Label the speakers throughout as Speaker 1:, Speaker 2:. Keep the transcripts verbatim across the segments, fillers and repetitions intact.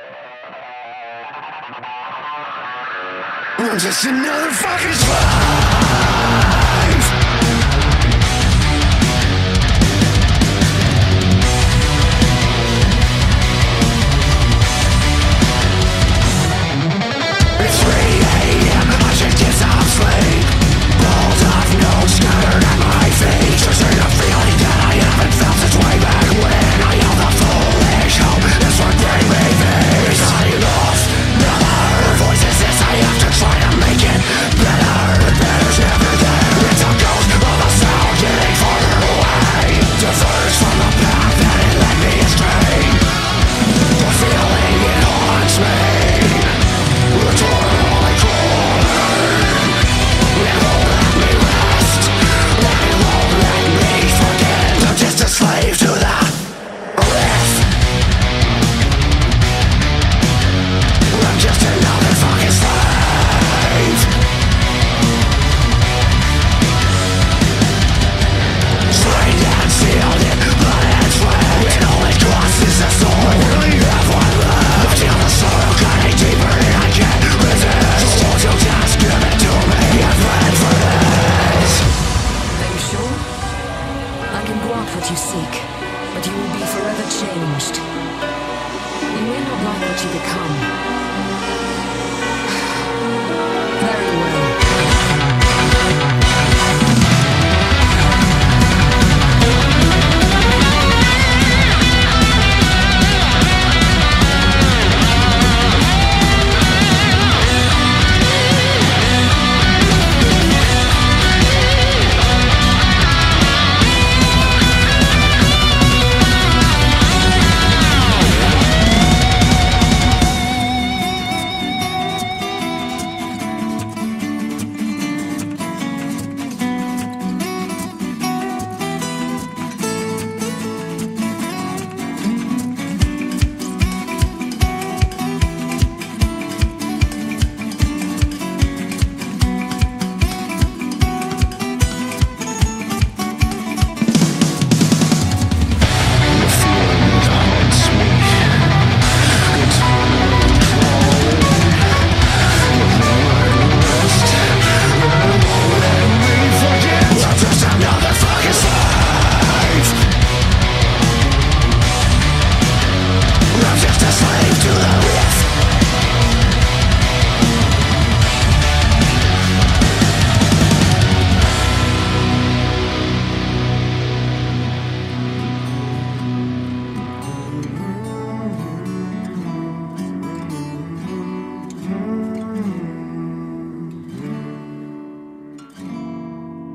Speaker 1: I'm just another fucking slave. It's three a m, I should get some sleep. Balls of notes scattered at my feet. Just ain't a feeling that I haven't felt since way back when I held the foolish hope. This would bring me peace. I lost another voice is this. I have to try to make it better. Better's never there. It's a ghost of a sound getting farther away. Diverge from the path that it led me astray. The feeling it haunts me. Eternally calling. It won't let me rest. It won't let me forget. I'm just a slave to the riff. I'm just another fucking slave. Strained and sealed in blood and sweat. It only crosses the soul. I really have one left. I feel the sorrow cutting deeper than I can resist. Won't you just give it to me? I've read for this.
Speaker 2: Are you sure? I can grant what you seek, but you will be forever changed. You may not like what you become. Very well.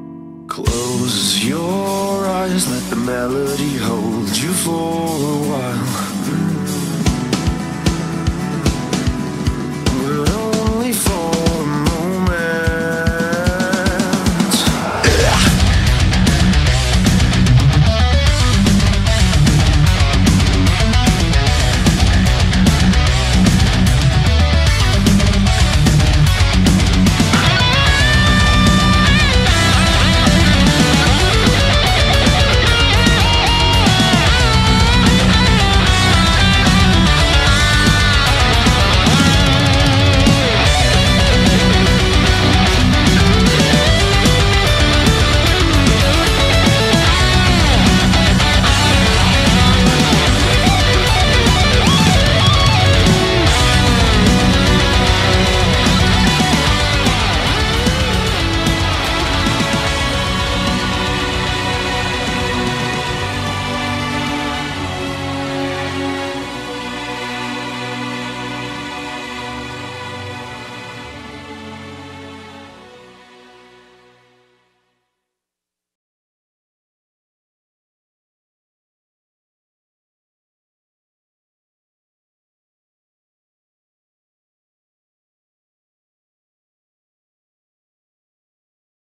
Speaker 1: Close your eyes, let the melody hold you for a while.